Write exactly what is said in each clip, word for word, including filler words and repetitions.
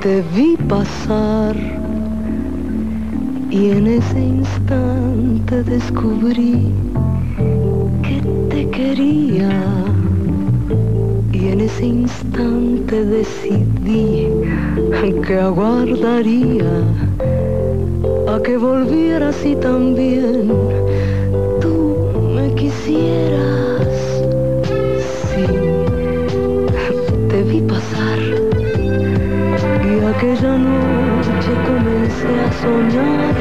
Te vi pasar y en ese instante descubrí que te quería, y en ese instante decidí que aguardaría a que volvieras y también tú me quisieras. Sí, te vi pasar y aquella noche comencé a soñar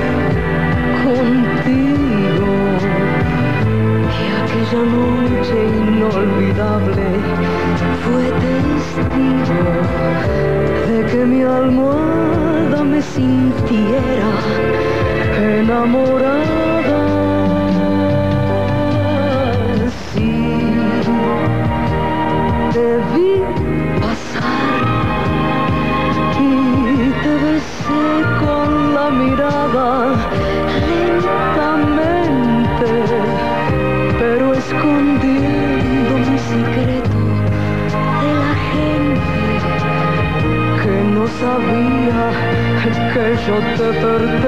contigo, y aquella noche inolvidable fue testigo de que mi almohada me sintiera enamorada. Sí, te vi pasar y te besé con la mirada lentamente, pero escondiendo mi secreto de la gente que no sabía que yo te perdí.